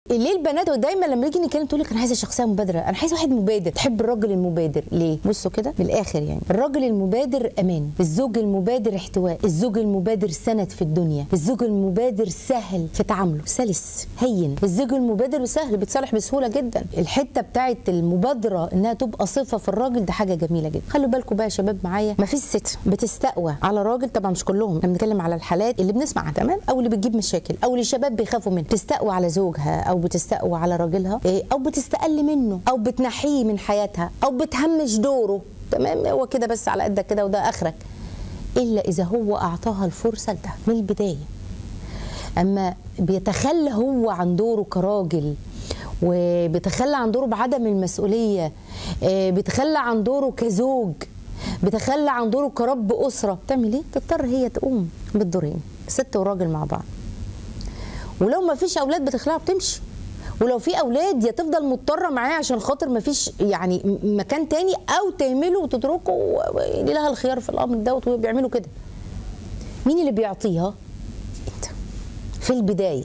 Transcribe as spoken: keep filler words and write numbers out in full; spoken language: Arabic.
ليه البنات دايما لما نيجي نتكلم تقول لك انا عايزه شخصيه مبادره، انا عايزه واحد مبادر، تحب الراجل المبادر ليه؟ بصوا كده من الاخر، يعني الراجل المبادر امان، الزوج المبادر احتواء، الزوج المبادر سند في الدنيا، الزوج المبادر سهل في تعامله، سلس هين، الزوج المبادر سهل بيتصالح بسهوله جدا. الحته بتاعت المبادره انها تبقى صفه في الراجل ده حاجه جميله جدا. خلوا بالكم بقى يا شباب معايا، ما فيش ست بتستقوى على راجل، طبعا مش كلهم، احنا بنتكلم على الحالات اللي بنسمعها تمام، او اللي بتجيب مشاكل، او اللي الشباب بيخافوا منها، تستقوى على زوجها او بتستقوى على راجلها، او بتستقل منه، او بتنحيه من حياتها، او بتهمش دوره، تمام، هو كده بس على قدك كده وده اخرك، الا اذا هو اعطاها الفرصه لده من البدايه. اما بيتخلى هو عن دوره كراجل، وبيتخلى عن دوره بعدم المسؤوليه، بيتخلى عن دوره كزوج، بيتخلى عن دوره كرب اسره، تعمل ايه؟ تضطر هي تقوم بالدورين، ست وراجل مع بعض. ولو ما فيش اولاد بتخلعها بتمشي، ولو في اولاد يا تفضل مضطره معاه عشان خاطر ما فيش يعني مكان تاني، او تهمله وتتركه ولها الخيار في الامر دوت، وبيعملوا كده. مين اللي بيعطيها؟ انت في البدايه.